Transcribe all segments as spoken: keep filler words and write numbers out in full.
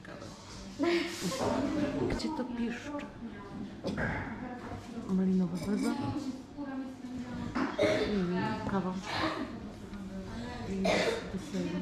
ciekawe. Gdzie to piszczy? Malinowa beza. I kawa. I deser.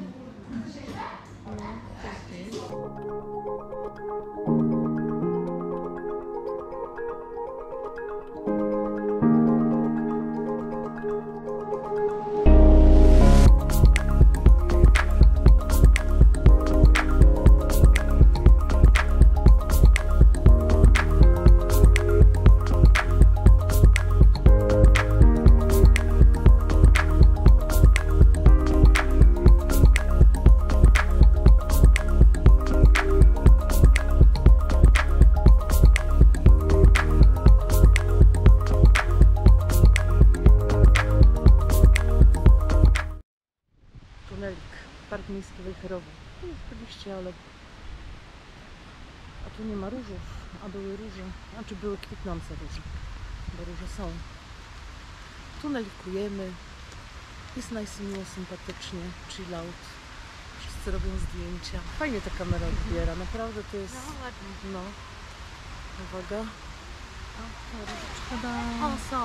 Park Miejski Wejherowy. Tu jest oczywiście, ale... A tu nie ma różów, a były róże. Znaczy były kwitnące róże, bo róże są. Tunelikujemy. Jest nice, miło, sympatycznie. Chill out. Wszyscy robią zdjęcia. Fajnie ta kamera odbiera, naprawdę to jest... No. Uwaga. O, różyczka. O, są.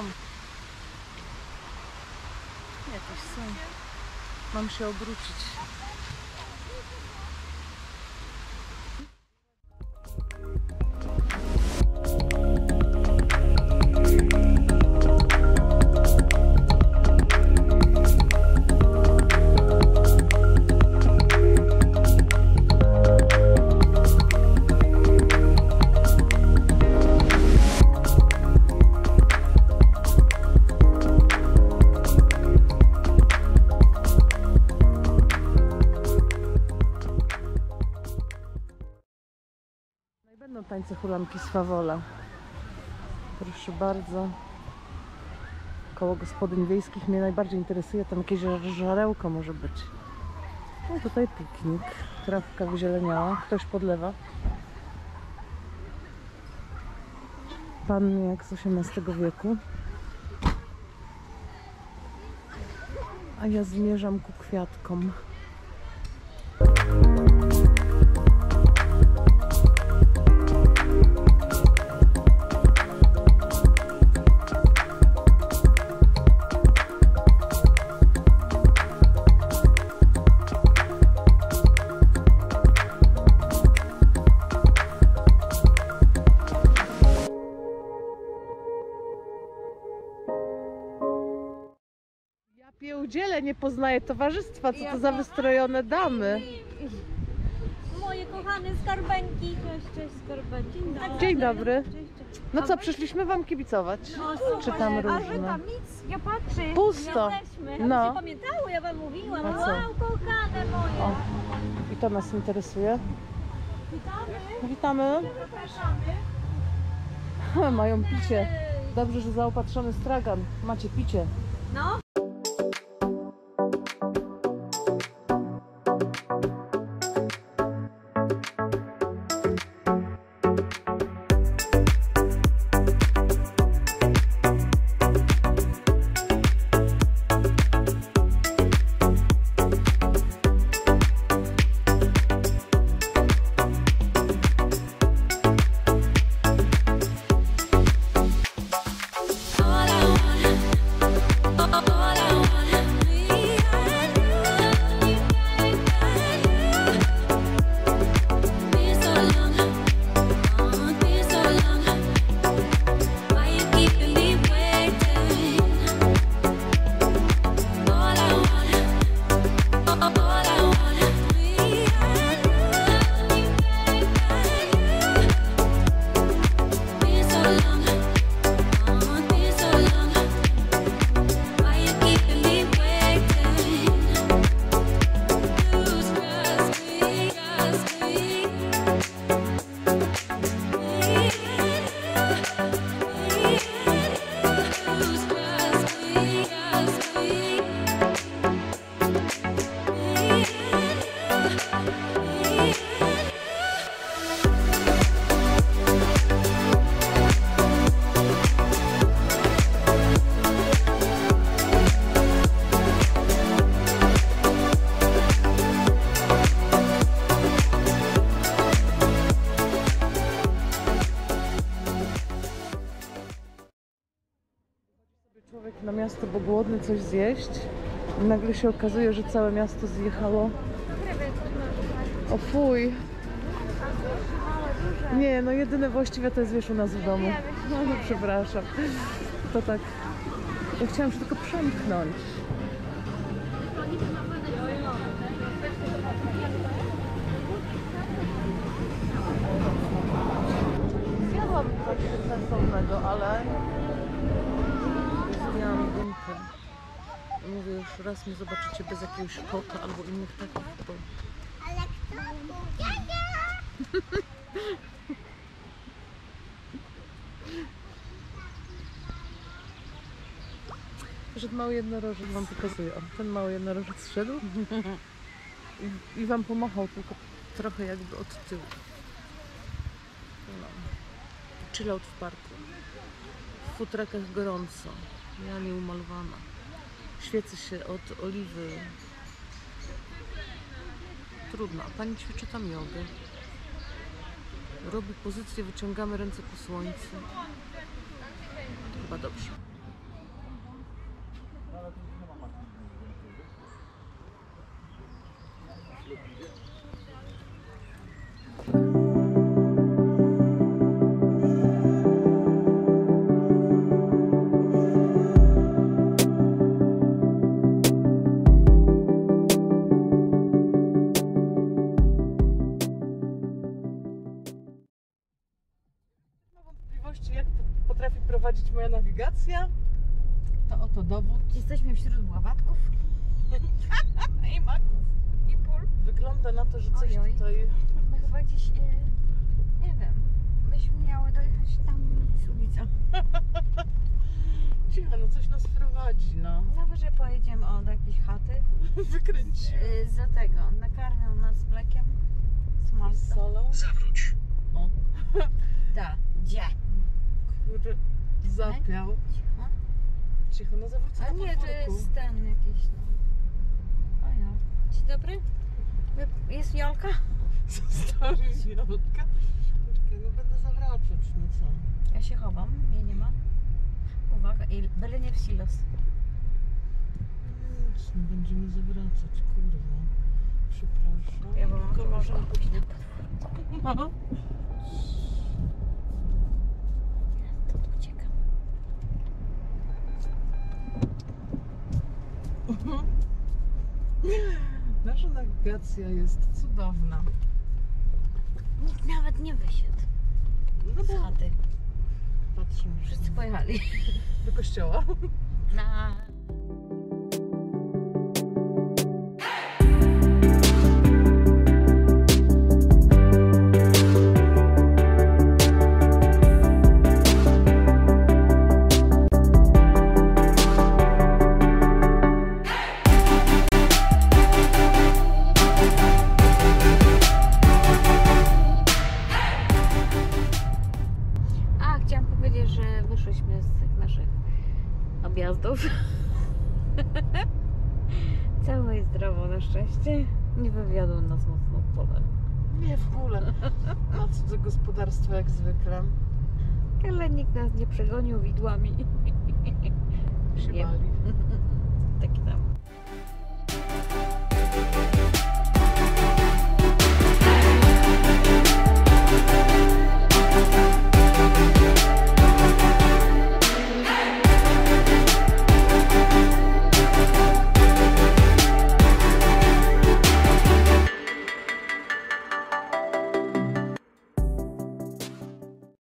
Jakieś są. Mam się obrócić. Będą tańce hulanki z Fawola. Proszę bardzo. Koło gospodyń wiejskich mnie najbardziej interesuje. Tam jakieś żarełko może być. No tutaj piknik. Trawka wyzieleniała. Ktoś podlewa. Panny jak z osiemnastego wieku. A ja zmierzam ku kwiatkom. Pierdziele, nie poznaję towarzystwa, co to za wystrojone damy. Moje kochane skarbenki. Cześć, cześć skarbenki. No. Dzień dobry. No co, przyszliśmy wam kibicować. No, czytam różne. A wy tam nic, ja patrzę. Pusto. Ja no. się pamiętało, ja wam mówiłam. A co? Wow, kochane moje. O. I to nas interesuje. Witamy. Witamy. Zapraszamy. Mają picie. Dobrze, że zaopatrzony stragan. Macie picie. No. All I want, all Człowiek na miasto, bo głodny coś zjeść. I nagle się okazuje, że całe miasto zjechało. O fuj. Nie, no jedyne właściwie to jest wiesz u nas w domu. No, no przepraszam. To tak. Ja chciałam się tylko przemknąć. Zjadłabym coś sensownego, ale miałam gumkę. Mówię, już raz mnie zobaczycie bez jakiegoś kota albo innych takich, bo... Ale kto? Ja, ja! Szedł mały jednorożec, wam pokazuję. O, ten mały jednorożec szedł i, i wam pomachał, tylko trochę jakby od tyłu. No. Chillout w parku. W futrakach gorąco. Ja nieumalowana. Świecę się od oliwy. Trudno. A pani ćwiczy tam jogę. Robi pozycję, wyciągamy ręce ku słońcu. Chyba dobrze. Wątpliwości, jak potrafi prowadzić moja nawigacja, to oto dowód. Jesteśmy wśród bławatków I maków. i pól. Wygląda na to, że coś Ojoj. tutaj... My chyba dziś, e, nie wiem, myśmy miały dojechać tam z ulicą. Cicho, no coś nas prowadzi, no. Nawet, że pojedziemy o, do jakiejś chaty. Wykręci. E, za tego, nakarmią nas mlekiem z Z Malta. solą. Zawróć. O, Da, gdzie? kurde, zapiał. Cicho. Cicho, no zawrócę A na nie, to podwórku. jest ten jakiś. No. O ja. Dzień dobry. Wy- Jest Jolka? Stary zjadka. Czekaj, no będę zawracać, no co? Ja się chowam, mnie nie ma. Uwaga, i byle nie w silos. Nic, nie będziemy zawracać, kurwa. Przepraszam. Ja wam Tylko może może- pójść na podwórko. To tu uciekam. Nasza nawigacja jest cudowna. Nikt nawet nie wysiadł No z bo chaty. patrzę, Wszyscy pojechali. do kościoła. Na... A, chciałam powiedzieć, że wyszłyśmy z tych naszych objazdów. Całe i zdrowo na szczęście. Nie wywiodło nas mocno w pole. Nie w ogóle. Na cudze gospodarstwo jak zwykle. Ale nikt nas nie przegonił widłami. Się Nie. bali. Taki tam